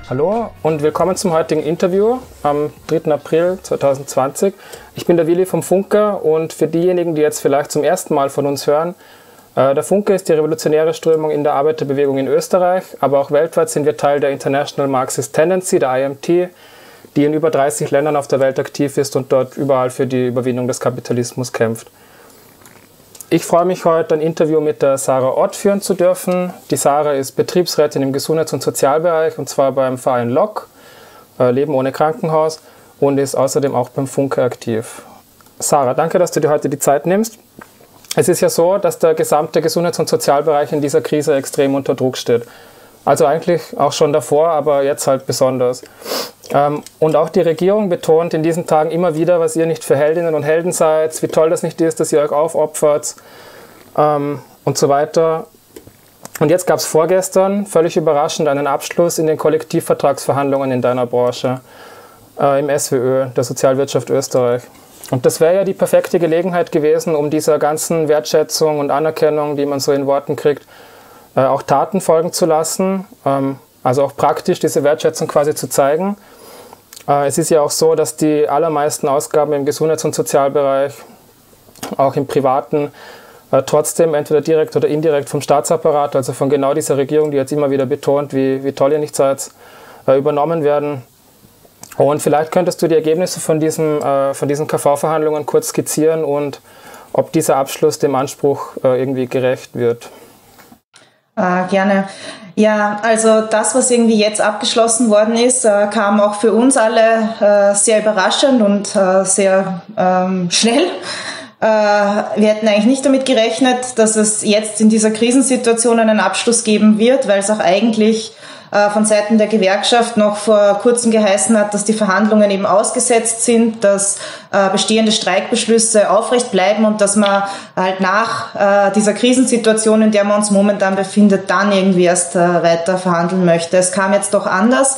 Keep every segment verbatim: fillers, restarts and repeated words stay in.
Hallo und willkommen zum heutigen Interview am dritten April zweitausendzwanzig. Ich bin der Willi vom Funke und für diejenigen, die jetzt vielleicht zum ersten Mal von uns hören, äh, der Funke ist die revolutionäre Strömung in der Arbeiterbewegung in Österreich, aber auch weltweit sind wir Teil der International Marxist Tendency, der I M T, die in über dreißig Ländern auf der Welt aktiv ist und dort überall für die Überwindung des Kapitalismus kämpft. Ich freue mich heute, ein Interview mit der Sarah Ott führen zu dürfen. Die Sarah ist Betriebsrätin im Gesundheits- und Sozialbereich und zwar beim Verein L O K, äh, Leben ohne Krankenhaus, und ist außerdem auch beim Funke aktiv. Sarah, danke, dass du dir heute die Zeit nimmst. Es ist ja so, dass der gesamte Gesundheits- und Sozialbereich in dieser Krise extrem unter Druck steht. Also eigentlich auch schon davor, aber jetzt halt besonders. Ähm, und auch die Regierung betont in diesen Tagen immer wieder, was ihr nicht für Heldinnen und Helden seid, wie toll das nicht ist, dass ihr euch aufopfert ähm, und so weiter. Und jetzt gab es vorgestern, völlig überraschend, einen Abschluss in den Kollektivvertragsverhandlungen in deiner Branche, äh, im S W Ö, der Sozialwirtschaft Österreich. Und das wäre ja die perfekte Gelegenheit gewesen, um dieser ganzen Wertschätzung und Anerkennung, die man so in Worten kriegt, äh, auch Taten folgen zu lassen, ähm, also auch praktisch diese Wertschätzung quasi zu zeigen. Äh, es ist ja auch so, dass die allermeisten Ausgaben im Gesundheits- und Sozialbereich, auch im Privaten, äh, trotzdem entweder direkt oder indirekt vom Staatsapparat, also von genau dieser Regierung, die jetzt immer wieder betont, wie, wie toll ihr nicht seid, äh, übernommen werden. Und vielleicht könntest du die Ergebnisse von, diesem, äh, von diesen K V-Verhandlungen kurz skizzieren und ob dieser Abschluss dem Anspruch äh, irgendwie gerecht wird. Äh, gerne. Ja, also das, was irgendwie jetzt abgeschlossen worden ist, äh, kam auch für uns alle äh, sehr überraschend und äh, sehr ähm, schnell. Äh, wir hätten eigentlich nicht damit gerechnet, dass es jetzt in dieser Krisensituation einen Abschluss geben wird, weil es auch eigentlich äh, von Seiten der Gewerkschaft noch vor kurzem geheißen hat, dass die Verhandlungen eben ausgesetzt sind, dass äh, bestehende Streikbeschlüsse aufrecht bleiben und dass man halt nach äh, dieser Krisensituation, in der man uns momentan befindet, dann irgendwie erst äh, weiter verhandeln möchte. Es kam jetzt doch anders.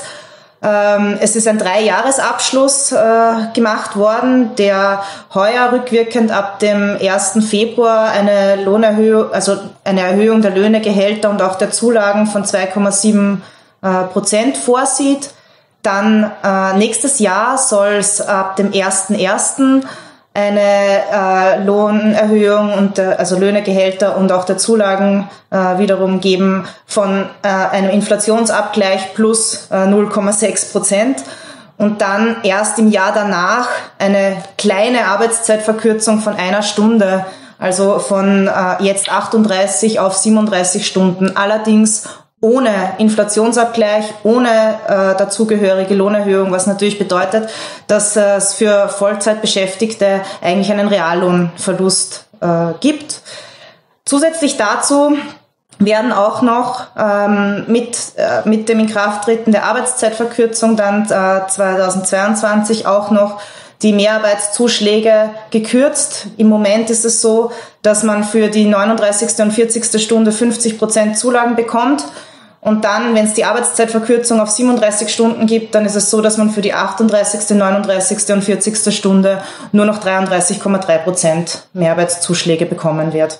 Ähm, es ist ein Dreijahresabschluss äh, gemacht worden, der heuer rückwirkend ab dem ersten Februar eine Lohnerhöhung, also eine Erhöhung der Löhne, Gehälter und auch der Zulagen von zwei Komma sieben Prozent vorsieht. Dann äh, nächstes Jahr soll es ab dem ersten ersten eine äh, Lohnerhöhung und äh, also Löhne, Gehälter und auch der Zulagen äh, wiederum geben von äh, einem Inflationsabgleich plus äh, null Komma sechs Prozent. Und dann erst im Jahr danach eine kleine Arbeitszeitverkürzung von einer Stunde, also von äh, jetzt achtunddreißig auf siebenunddreißig Stunden. Allerdings ohne Inflationsabgleich, ohne äh, dazugehörige Lohnerhöhung, was natürlich bedeutet, dass es für Vollzeitbeschäftigte eigentlich einen Reallohnverlust äh, gibt. Zusätzlich dazu werden auch noch ähm, mit äh, mit dem Inkrafttreten der Arbeitszeitverkürzung dann äh, zweitausendzweiundzwanzig auch noch die Mehrarbeitszuschläge gekürzt. Im Moment ist es so, dass man für die neununddreißigste und vierzigste Stunde fünfzig Prozent Zulagen bekommt. Und dann, wenn es die Arbeitszeitverkürzung auf siebenunddreißig Stunden gibt, dann ist es so, dass man für die achtunddreißigste, neununddreißigste und vierzigste Stunde nur noch dreiunddreißig Komma drei Prozent Mehrarbeitszuschläge bekommen wird.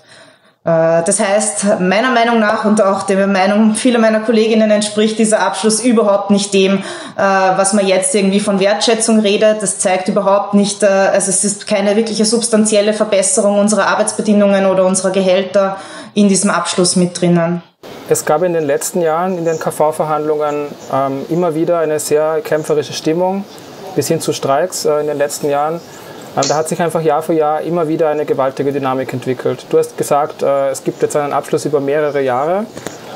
Das heißt, meiner Meinung nach und auch der Meinung vieler meiner Kolleginnen entspricht dieser Abschluss überhaupt nicht dem, was man jetzt irgendwie von Wertschätzung redet. Das zeigt überhaupt nicht, also es ist keine wirkliche substanzielle Verbesserung unserer Arbeitsbedingungen oder unserer Gehälter in diesem Abschluss mit drinnen. Es gab in den letzten Jahren in den K V-Verhandlungen ähm, immer wieder eine sehr kämpferische Stimmung, bis hin zu Streiks äh, in den letzten Jahren. Da hat sich einfach Jahr für Jahr immer wieder eine gewaltige Dynamik entwickelt. Du hast gesagt, es gibt jetzt einen Abschluss über mehrere Jahre.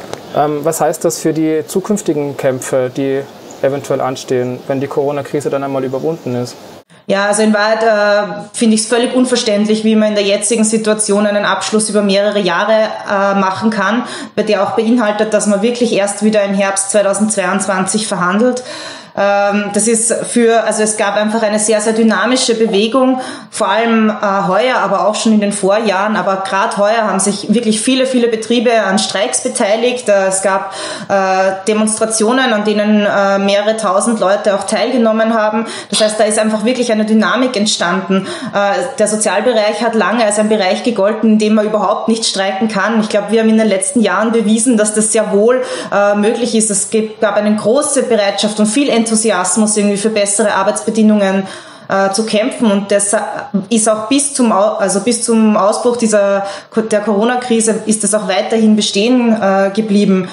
Was heißt das für die zukünftigen Kämpfe, die eventuell anstehen, wenn die Corona-Krise dann einmal überwunden ist? Ja, also in Wahrheit äh, finde ich es völlig unverständlich, wie man in der jetzigen Situation einen Abschluss über mehrere Jahre äh, machen kann, bei der auch beinhaltet, dass man wirklich erst wieder im Herbst zweitausendzweiundzwanzig verhandelt. Ähm, das ist für, also es gab einfach eine sehr, sehr dynamische Bewegung, vor allem äh, heuer, aber auch schon in den Vorjahren. Aber gerade heuer haben sich wirklich viele, viele Betriebe an Streiks beteiligt. Äh, es gab äh, Demonstrationen, an denen äh, mehrere tausend Leute auch teilgenommen haben. Das heißt, da ist einfach wirklich eine Dynamik entstanden. Äh, der Sozialbereich hat lange als ein Bereich gegolten, in dem man überhaupt nicht streiken kann. Ich glaube, wir haben in den letzten Jahren bewiesen, dass das sehr wohl äh, möglich ist. Es gab eine große Bereitschaft und viel Enthusiasmus irgendwie für bessere Arbeitsbedingungen äh, zu kämpfen, und das ist auch bis zum also bis zum Ausbruch dieser der Corona-Krise ist das auch weiterhin bestehen äh, geblieben.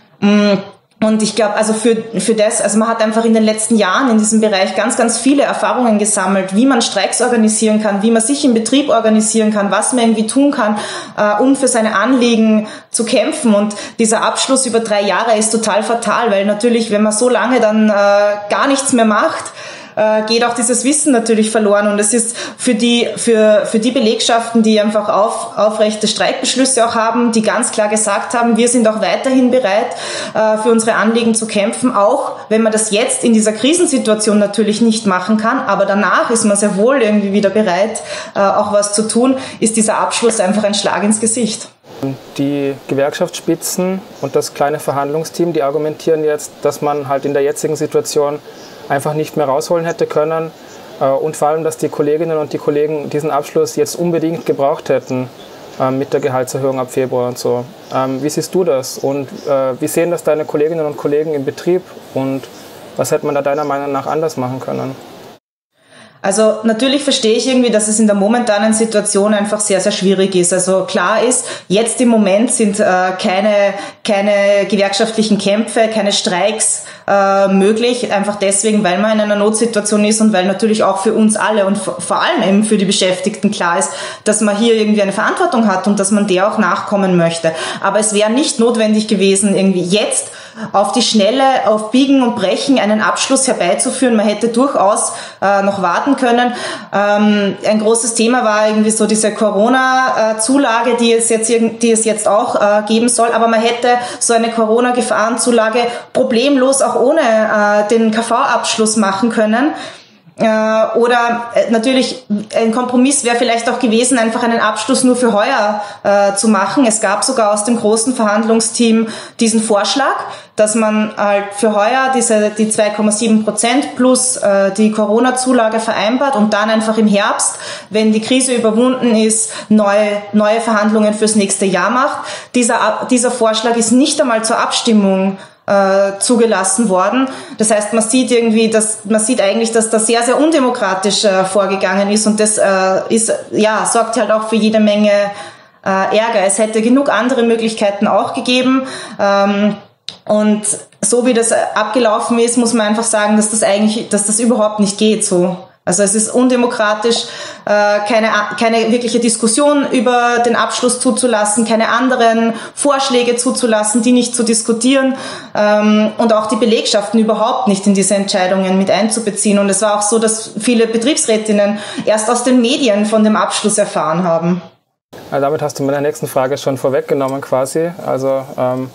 Und ich glaube, also für für das, also man hat einfach in den letzten Jahren in diesem Bereich ganz, ganz viele Erfahrungen gesammelt, wie man Streiks organisieren kann, wie man sich im Betrieb organisieren kann, was man irgendwie tun kann, äh, um für seine Anliegen zu kämpfen. Und dieser Abschluss über drei Jahre ist total fatal, weil natürlich, wenn man so lange dann äh, gar nichts mehr macht, äh, geht auch dieses Wissen natürlich verloren. Und es ist für die für für die Belegschaften, die einfach auf, aufrechte Streikbeschlüsse auch haben, die ganz klar gesagt haben, wir sind auch weiterhin bereit, äh, für unsere Anliegen zu kämpfen, auch wenn man das jetzt in dieser Krisensituation natürlich nicht machen kann, aber danach ist man sehr wohl irgendwie wieder bereit, äh, auch was zu tun, ist dieser Abschluss einfach ein Schlag ins Gesicht. Die Gewerkschaftsspitzen und das kleine Verhandlungsteam, die argumentieren jetzt, dass man halt in der jetzigen Situation einfach nicht mehr rausholen hätte können und vor allem, dass die Kolleginnen und die Kollegen diesen Abschluss jetzt unbedingt gebraucht hätten mit der Gehaltserhöhung ab Februar und so. Wie siehst du das und wie sehen das deine Kolleginnen und Kollegen im Betrieb und was hätte man da deiner Meinung nach anders machen können? Also natürlich verstehe ich irgendwie, dass es in der momentanen Situation einfach sehr, sehr schwierig ist. Also klar ist, jetzt im Moment sind äh, keine keine gewerkschaftlichen Kämpfe, keine Streiks äh, möglich, einfach deswegen, weil man in einer Notsituation ist und weil natürlich auch für uns alle und vor allem eben für die Beschäftigten klar ist, dass man hier irgendwie eine Verantwortung hat und dass man der auch nachkommen möchte. Aber es wäre nicht notwendig gewesen, irgendwie jetzt auf die Schnelle, auf Biegen und Brechen einen Abschluss herbeizuführen. Man hätte durchaus äh, noch warten können. Ähm, ein großes Thema war irgendwie so diese Corona-Zulage, die es jetzt die es jetzt auch äh, geben soll. Aber man hätte so eine Corona-Gefahrenzulage problemlos auch ohne äh, den K V-Abschluss machen können. Äh, oder äh, natürlich ein Kompromiss wäre vielleicht auch gewesen, einfach einen Abschluss nur für heuer äh, zu machen. Es gab sogar aus dem großen Verhandlungsteam diesen Vorschlag, dass man halt für heuer diese die zwei Komma sieben Prozent plus äh, die Corona-Zulage vereinbart und dann einfach im Herbst, wenn die Krise überwunden ist, neue neue Verhandlungen fürs nächste Jahr macht. Dieser dieser Vorschlag ist nicht einmal zur Abstimmung Äh, zugelassen worden. Das heißt, man sieht irgendwie, dass man sieht eigentlich, dass das sehr, sehr undemokratisch äh, vorgegangen ist und das äh, ist ja sorgt halt auch für jede Menge äh, Ärger. Es hätte genug andere Möglichkeiten auch gegeben. Ähm, und so wie das abgelaufen ist, muss man einfach sagen, dass das eigentlich, dass das überhaupt nicht geht so. Also es ist undemokratisch, äh, keine, keine wirkliche Diskussion über den Abschluss zuzulassen, keine anderen Vorschläge zuzulassen, die nicht zu diskutieren ähm, und auch die Belegschaften überhaupt nicht in diese Entscheidungen mit einzubeziehen. Und es war auch so, dass viele Betriebsrätinnen erst aus den Medien von dem Abschluss erfahren haben. Also damit hast du meine nächsten Frage schon vorweggenommen quasi. Also ähm,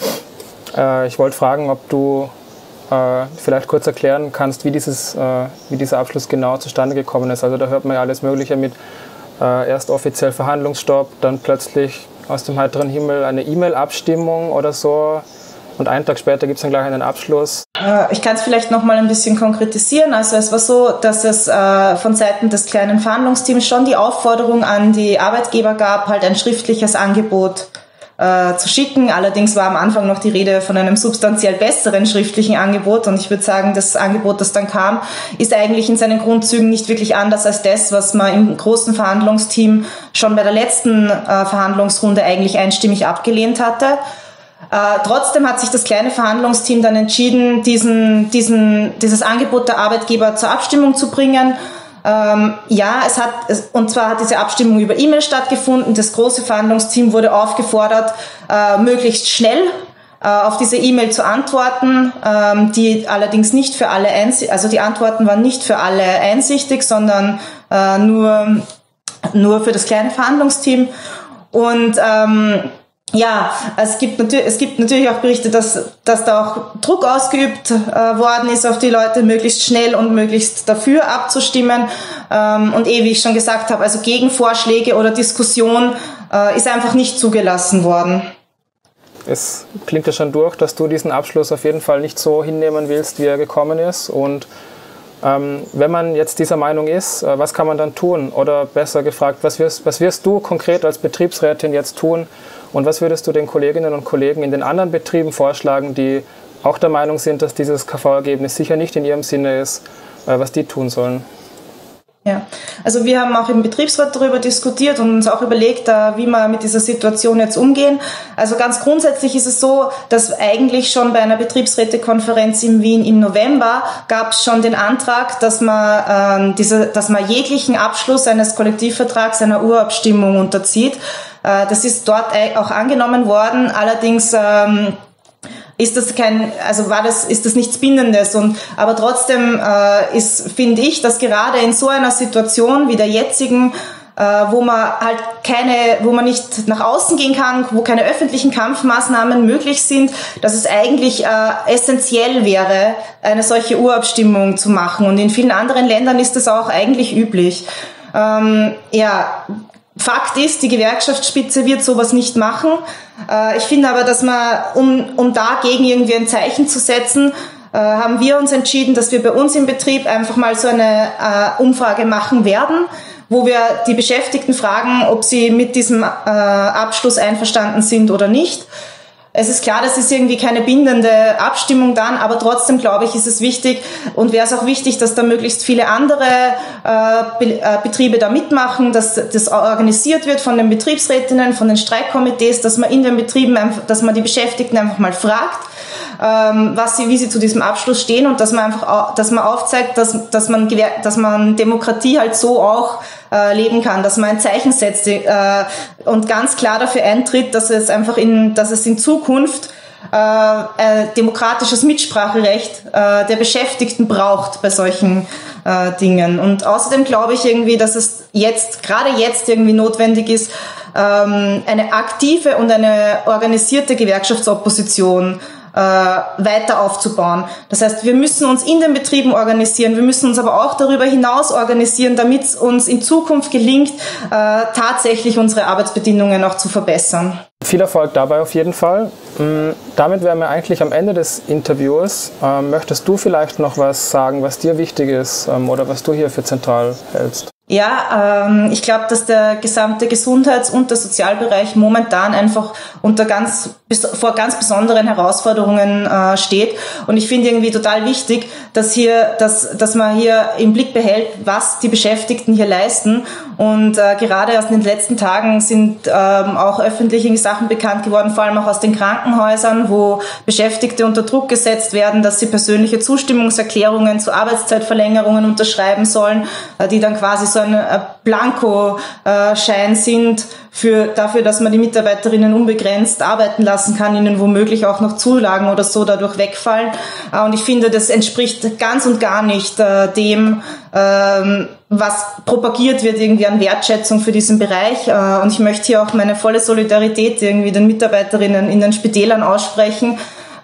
äh, ich wollte fragen, ob du vielleicht kurz erklären kannst, wie, dieses, äh, wie dieser Abschluss genau zustande gekommen ist. Also da hört man ja alles Mögliche mit äh, erst offiziell Verhandlungsstopp, dann plötzlich aus dem heiteren Himmel eine E-Mail-Abstimmung oder so und einen Tag später gibt es dann gleich einen Abschluss. Ich kann es vielleicht noch mal ein bisschen konkretisieren. Also es war so, dass es äh, von Seiten des kleinen Verhandlungsteams schon die Aufforderung an die Arbeitgeber gab, halt ein schriftliches Angebot Äh, zu schicken. Allerdings war am Anfang noch die Rede von einem substanziell besseren schriftlichen Angebot und ich würde sagen, das Angebot, das dann kam, ist eigentlich in seinen Grundzügen nicht wirklich anders als das, was man im großen Verhandlungsteam schon bei der letzten äh, Verhandlungsrunde eigentlich einstimmig abgelehnt hatte. Äh, trotzdem hat sich das kleine Verhandlungsteam dann entschieden, diesen, diesen, dieses Angebot der Arbeitgeber zur Abstimmung zu bringen. Ähm, ja, es hat, und zwar hat diese Abstimmung über E-Mail stattgefunden. Das große Verhandlungsteam wurde aufgefordert, äh, möglichst schnell äh, auf diese E-Mail zu antworten, ähm, die allerdings nicht für alle einsichtig, also die Antworten waren nicht für alle einsichtig, sondern äh, nur, nur für das kleine Verhandlungsteam. Und, ähm, Ja, es gibt natürlich, es gibt natürlich auch Berichte, dass, dass da auch Druck ausgeübt äh, worden ist auf die Leute, möglichst schnell und möglichst dafür abzustimmen. Ähm, und eh, wie ich schon gesagt habe, also Gegenvorschläge oder Diskussion äh, ist einfach nicht zugelassen worden. Es klingt ja schon durch, dass du diesen Abschluss auf jeden Fall nicht so hinnehmen willst, wie er gekommen ist. Und ähm, wenn man jetzt dieser Meinung ist, äh, was kann man dann tun? Oder besser gefragt, was wirst, was wirst du konkret als Betriebsrätin jetzt tun? Und was würdest du den Kolleginnen und Kollegen in den anderen Betrieben vorschlagen, die auch der Meinung sind, dass dieses K V-Ergebnis sicher nicht in ihrem Sinne ist, äh, was die tun sollen? Ja, also wir haben auch im Betriebsrat darüber diskutiert und uns auch überlegt, wie wir mit dieser Situation jetzt umgehen. Also ganz grundsätzlich ist es so, dass eigentlich schon bei einer Betriebsrätekonferenz in Wien im November gab es schon den Antrag, dass man, äh, diese, dass man jeglichen Abschluss eines Kollektivvertrags einer Urabstimmung unterzieht. Äh, das ist dort auch angenommen worden, allerdings ähm, ist das kein, also war das, ist das nichts Bindendes und, aber trotzdem, äh, ist, finde ich, dass gerade in so einer Situation wie der jetzigen, äh, wo man halt keine, wo man nicht nach außen gehen kann, wo keine öffentlichen Kampfmaßnahmen möglich sind, dass es eigentlich, äh, essentiell wäre, eine solche Urabstimmung zu machen und in vielen anderen Ländern ist das auch eigentlich üblich. Ähm, ja, Fakt ist, die Gewerkschaftsspitze wird sowas nicht machen. Ich finde aber, dass man, um, um dagegen irgendwie ein Zeichen zu setzen, haben wir uns entschieden, dass wir bei uns im Betrieb einfach mal so eine Umfrage machen werden, wo wir die Beschäftigten fragen, ob sie mit diesem Abschluss einverstanden sind oder nicht. Es ist klar, das ist irgendwie keine bindende Abstimmung dann, aber trotzdem, glaube ich, ist es wichtig und wäre es auch wichtig, dass da möglichst viele andere äh, Be äh, Betriebe da mitmachen, dass das organisiert wird von den Betriebsrätinnen, von den Streikkomitees, dass man in den Betrieben, einfach, dass man die Beschäftigten einfach mal fragt, ähm, was sie, wie sie zu diesem Abschluss stehen und dass man einfach, dass man aufzeigt, dass, dass man, dass man Demokratie halt so auch leben kann, dass man ein Zeichen setzt äh, und ganz klar dafür eintritt, dass es einfach in, dass es in Zukunft äh, ein demokratisches Mitspracherecht äh, der Beschäftigten braucht bei solchen äh, Dingen. Und außerdem glaube ich irgendwie, dass es jetzt, gerade jetzt irgendwie notwendig ist, ähm, eine aktive und eine organisierte Gewerkschaftsopposition äh, weiter aufzubauen. Das heißt, wir müssen uns in den Betrieben organisieren, wir müssen uns aber auch darüber hinaus organisieren, damit es uns in Zukunft gelingt, äh, tatsächlich unsere Arbeitsbedingungen auch zu verbessern. Viel Erfolg dabei auf jeden Fall. Damit wären wir eigentlich am Ende des Interviews. Ähm, möchtest du vielleicht noch was sagen, was dir wichtig ist ähm, oder was du hier für zentral hältst? Ja, ähm, ich glaube, dass der gesamte Gesundheits- und der Sozialbereich momentan einfach unter ganz vor ganz besonderen Herausforderungen äh, steht. Und ich finde irgendwie total wichtig, dass hier, dass, dass man hier im Blick behält, was die Beschäftigten hier leisten. Und äh, gerade erst in den letzten Tagen sind ähm, auch öffentliche Sachen bekannt geworden, vor allem auch aus den Krankenhäusern, wo Beschäftigte unter Druck gesetzt werden, dass sie persönliche Zustimmungserklärungen zu Arbeitszeitverlängerungen unterschreiben sollen, äh, die dann quasi so ein äh, Blankoschein äh, sind für dafür, dass man die Mitarbeiterinnen unbegrenzt arbeiten lassen kann, ihnen womöglich auch noch Zulagen oder so dadurch wegfallen. Äh, und ich finde, das entspricht ganz und gar nicht äh, dem, ähm, was propagiert wird irgendwie an Wertschätzung für diesen Bereich. Und ich möchte hier auch meine volle Solidarität irgendwie den Mitarbeiterinnen in den Spitälern aussprechen.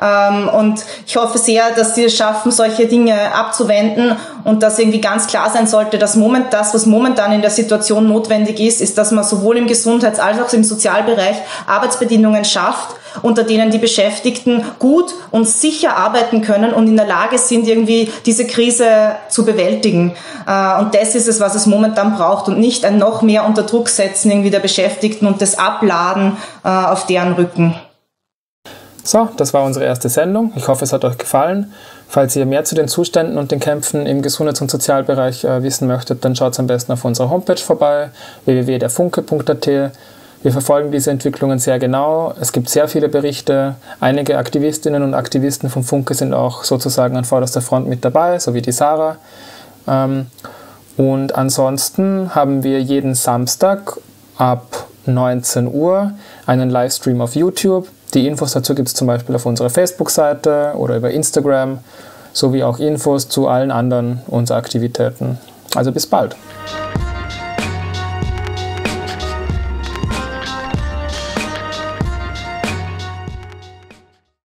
Und ich hoffe sehr, dass sie es schaffen, solche Dinge abzuwenden und dass irgendwie ganz klar sein sollte, dass moment, das, was momentan in der Situation notwendig ist, ist, dass man sowohl im Gesundheits- als auch im Sozialbereich Arbeitsbedingungen schafft, unter denen die Beschäftigten gut und sicher arbeiten können und in der Lage sind, irgendwie diese Krise zu bewältigen. Und das ist es, was es momentan braucht und nicht ein noch mehr unter Druck setzen irgendwie der Beschäftigten und das Abladen auf deren Rücken. So, das war unsere erste Sendung. Ich hoffe, es hat euch gefallen. Falls ihr mehr zu den Zuständen und den Kämpfen im Gesundheits- und Sozialbereich äh, wissen möchtet, dann schaut am besten auf unserer Homepage vorbei, w w w punkt der funke punkt a t. Wir verfolgen diese Entwicklungen sehr genau. Es gibt sehr viele Berichte. Einige Aktivistinnen und Aktivisten vom Funke sind auch sozusagen an vorderster Front mit dabei, so wie die Sarah. Ähm, und ansonsten haben wir jeden Samstag ab neunzehn Uhr einen Livestream auf YouTube. Die Infos dazu gibt es zum Beispiel auf unserer Facebook-Seite oder über Instagram, sowie auch Infos zu allen anderen unserer Aktivitäten. Also bis bald!